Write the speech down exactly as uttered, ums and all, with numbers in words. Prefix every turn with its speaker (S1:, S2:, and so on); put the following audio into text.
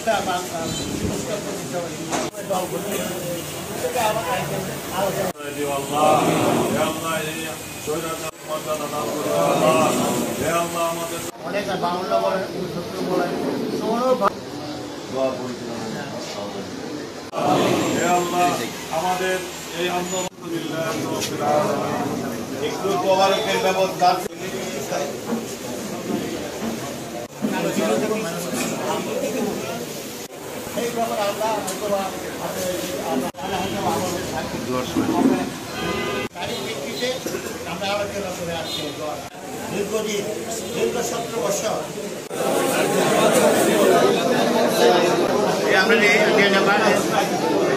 S1: অনেক বাংলা বলেন শত্রু বলেন
S2: আমাদের এই আন্দোলন
S1: একটু তদারকের ব্যবস্থা এই ব্যাপারে আমরা তারই ভিত্তিতে আমরা আলোচনা করে আসছি দীর্ঘদিন দীর্ঘ সতেরো বছর আমরা